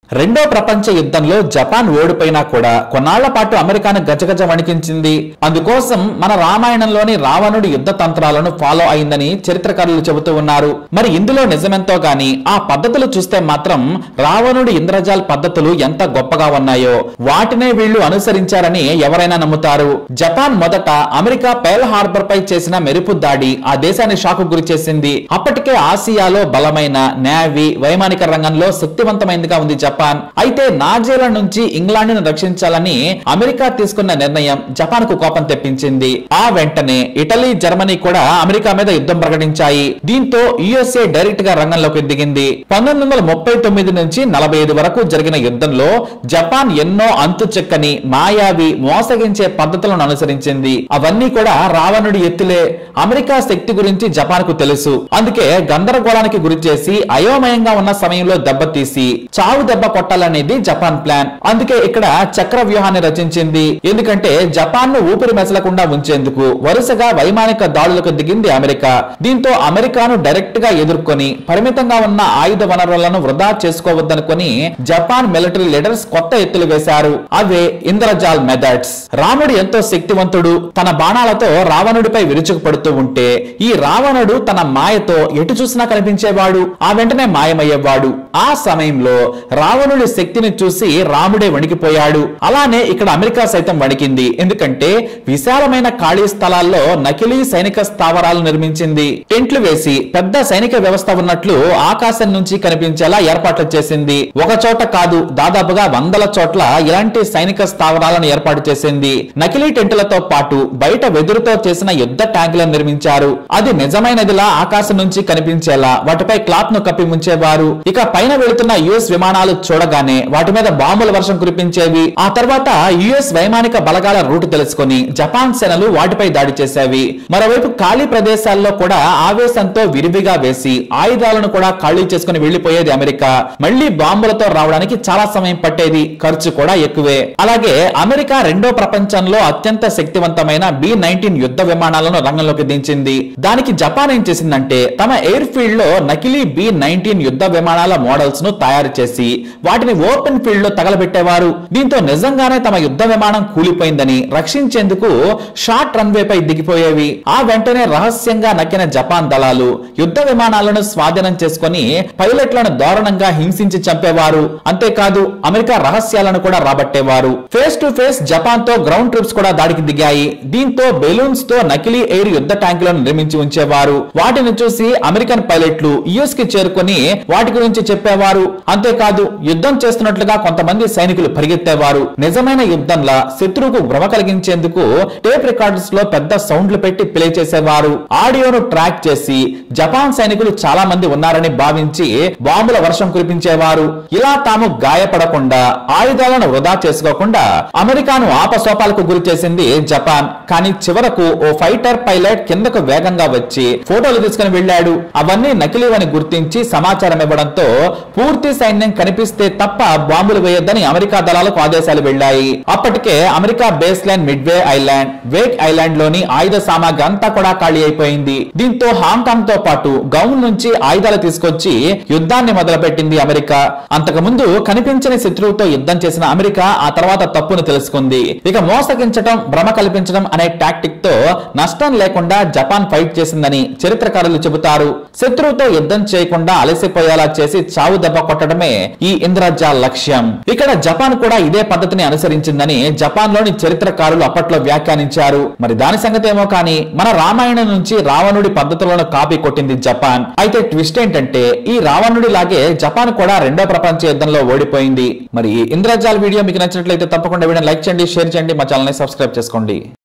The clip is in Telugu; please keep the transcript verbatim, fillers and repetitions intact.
రెండో ప్రపంచ యుద్ధంలో జపాన్ ఓడిపోయినా కూడా కొన్నాళ్ల పాటు అమెరికాను గజగజ వణికించింది. అందుకోసం మన రామాయణంలోని రావణుడి యుద్ధ తంత్రాలను ఫాలో అయిందని చరిత్రకారులు చెబుతూ ఉన్నారు. మరి ఇందులో నిజమెంతో గాని ఆ పద్ధతులు చూస్తే మాత్రం రావణుడి ఇంద్రజాల్ పద్ధతులు ఎంత గొప్పగా ఉన్నాయో వాటినే వీళ్లు అనుసరించారని ఎవరైనా నమ్ముతారు. జపాన్ మొదట అమెరికా పెర్ల్ హార్బర్ పై చేసిన మెరుపు దాడి ఆ దేశాన్ని షాకు గురి చేసింది. అప్పటికే ఆసియాలో బలమైన నేవీ వైమానిక రంగంలో శక్తివంతమైనదిగా ఉంది జపాన్. అయితే నాజీల నుంచి ఇంగ్లాండ్ ను రక్షించాలని అమెరికా తీసుకున్న నిర్ణయం జపాన్ కు కోపం తెప్పించింది. ఆ వెంటనే ఇటలీ, జర్మనీ కూడా అమెరికా మీద యుద్ధం ప్రకటించాయి. దీంతో యుఎస్ఏ డైరెక్ట్ గా రంగంలోకి దిగింది. పంతొమ్మిది వందల ముప్పై తొమ్మిది నుంచి నలభై ఐదు వరకు జరిగిన యుద్ధంలో జపాన్ ఎన్నో అంతు చెక్కని మాయావి మోసగించే పద్ధతులను అనుసరించింది. అవన్నీ కూడా రావణుడి ఎత్తులే. అమెరికా శక్తి గురించి జపాన్ కు తెలుసు. అందుకే గందరగోళానికి గురి చేసి అయోమయంగా ఉన్న సమయంలో దెబ్బతీసి చావు దెబ్బ కొట్టాలనేది జపాన్ ప్లాన్. అందుకే ఇక్కడ చక్ర వ్యూహాన్ని రచించింది. ఎందుకంటే జపాన్ ను ఊపిరి మెసలకుండా ఉంచేందుకు వరుసగా వైమానిక దాడులకు దిగింది అమెరికా. దీంతో అమెరికాను డైరెక్ట్ గా ఎదుర్కొని పరిమితంగా ఉన్న ఆయుధ వనరులను వృధా చేసుకోవద్దనుకొని జపాన్ మిలిటరీ లీడర్స్ కొత్త ఎత్తులు వేశారు. అవే ఇంద్రజాల్ మెథడ్స్. రాముడు ఎంతో శక్తివంతుడు. తన బాణాలతో రావణుడిపై విరుచుకుపడుతూ ఉంటే ఈ రావణుడు తన మాయతో ఎటు చూసినా కనిపించేవాడు. ఆ వెంటనే మాయమయ్యేవాడు. ఆ సమయంలో రావణుడి శక్తిని చూసి రాముడే వణికిపోయాడు. అలానే ఇక్కడ అమెరికా సైతం వణికింది. ఎందుకంటే విశాలమైన ఖాళీ స్థలాల్లో నకిలీ సైనిక స్థావరాలు నిర్మించింది. టెంట్లు వేసి పెద్ద సైనిక వ్యవస్థ ఉన్నట్లు ఆకాశం నుంచి కనిపించేలా ఏర్పాట్లు చేసింది. ఒక చోట కాదు, దాదాపుగా వందల చోట్ల ఇలాంటి సైనిక స్థావరాలను ఏర్పాటు చేసింది. నకిలీ టెంట్లతో పాటు బయట వెదురుతో చేసిన యుద్ధ ట్యాంకులను నిర్మించారు. అది నిజమైనదిలా ఆకాశం నుంచి కనిపించేలా వాటిపై క్లాత్ ను కప్పి ఉంచేవారు. ఇక పైన వెళుతున్న యుఎస్ విమానాలు చూడగానే వాటి మీద బాంబుల వర్షం కురిపించేవి. ఆ తర్వాత యుఎస్ వైమానిక బలగాల రూటు తెలుసుకుని జపాన్ సేనలు వాటిపై దాడి చేసేవి. మరోవైపు ఖాళీ ప్రదేశాల్లో కూడా ఆవేశంతో విరివిగా వేసి ఆయుధాలను కూడా ఖాళీ చేసుకుని వెళ్లిపోయేది అమెరికా. మళ్లీ బాంబులతో రావడానికి చాలా సమయం పట్టేది. ఖర్చు కూడా ఎక్కువే. అలాగే అమెరికా రెండో ప్రపంచంలో అత్యంత శక్తివంతమైన బి నైన్టీన్ యుద్ధ విమానాలను రంగంలోకి దించింది. దానికి జపాన్ ఏం చేసిందంటే తమ ఎయిర్ ఫీల్డ్ లో నకిలీ బి నైన్టీన్ యుద్ధ విమానాల మోడల్స్ ను తయారు చేసి వాటిని ఓపెన్ ఫీల్డ్ లో తగలబెట్టేవారు. దీంతో నిజంగానే తమ యుద్ధ విమానం కూలిపోయిందని రక్షించేందుకు షార్ట్ రన్వే పై దిగిపోయేవి. ఆ వెంటనే రహస్యంగా నక్కిన జపాన్ దళాలు యుద్ధ విమానాలను స్వాధీనం చేసుకుని పైలట్లను దారుణంగా హింసించి చంపేవారు. అంతేకాదు అమెరికా రహస్యాలను కూడా రాబట్టేవారు. ఫేస్ టు ఫేస్ జపాన్ తో గ్రౌండ్ ట్రూప్స్ కూడా దాడికి దిగాయి. దీంతో బెలూన్స్ తో నకిలీ ఎయిర్ యుద్ధ ట్యాంకులను నిర్మించి ఉంచేవారు. వాటిని చూసి అమెరికన్ పైలట్లు యుఎస్ కి చేరుకుని వాటి గురించి చెప్పేవారు. అంతేకాదు యుద్ధం చేస్తున్నట్లుగా కొంతమంది సైనికులు పరిగెత్తేవారు. నిజమైన యుద్ధంలా శత్రువుకు భ్రమ కలిగించేందుకు టేప్ రికార్డర్స్ లో పెద్ద సౌండ్లు పెట్టి ప్లే చేసేవారు. ఆడియోను ట్రాక్ చేసి జపాన్ సైనికులు చాలా మంది ఉన్నారని భావించి బాంబుల వర్షం కురిపించేవారు. ఇలా తాము గాయపడకుండా ఆయుధాలను వృధా చేసుకోకుండా అమెరికాను ఆపసోపాలకు గురి చేసింది జపాన్. కానీ చివరకు ఓ ఫైటర్ పైలట్ కిందకు వేగంగా వచ్చి ఫోటోలు తీసుకుని వెళ్లాడు. అవన్నీ నకిలీవని గుర్తించి సమాచారం ఇవ్వడంతో పూర్తి సైన్యం కనిపిస్తే తప్ప బాంబులు వేయొద్దని అమెరికా దళాలకు ఆదేశాలు వెళ్లాయి. అప్పటికే America base line Midway island, Wake island లోని ఆయుధ సామాగ్రి అంతా కూడా ఖాళీ అయిపోయింది. దీంతో హాంకాంగ్ తో పాటు గౌన్ నుంచి ఆయుధాలు తీసుకొచ్చి యుద్ధాన్ని మొదలుపెట్టింది అమెరికా. అంతకుముందు కనిపించని శత్రువుతో యుద్ధం చేసిన అమెరికా ఆ తర్వాత తప్పును తెలుసుకుంది. ఇక మోసగించడం, భ్రమ కల్పించడం అనే టాక్టిక్ తో నష్టం లేకుండా జపాన్ ఫైట్ చేసిందని చరిత్రకారులు చెబుతారు. శత్రువుతో యుద్ధం చేయకుండా అలసిపోయేలా చేసి చావు దెబ్బ కొట్టడమే ఈ ఇంద్రజాల్ లక్ష్యం. ఇక్కడ జపాన్ కూడా ఇదే పద్ధతిని అనుసరించిందని జపాన్ లోని చరిత్రకారులు అప్పట్లో వ్యాఖ్యానించారు. మరి దాని సంగతి ఏమో కానీ మన రామాయణం నుంచి రావణుడి పద్ధతులను కాపీ కొట్టింది జపాన్. అయితే ట్విస్ట్ ఏంటంటే ఈ రావణుడి లాగే జపాన్ కూడా రెండో ప్రపంచ యుద్ధంలో ఓడిపోయింది. మరి ఈ ఇంద్రజాల్ వీడియో మీకు నచ్చినట్లయితే తప్పకుండా వీడియోని లైక్ చేయండి, షేర్ చేయండి, మా ఛానల్ ని సబ్స్క్రైబ్ చేసుకోండి.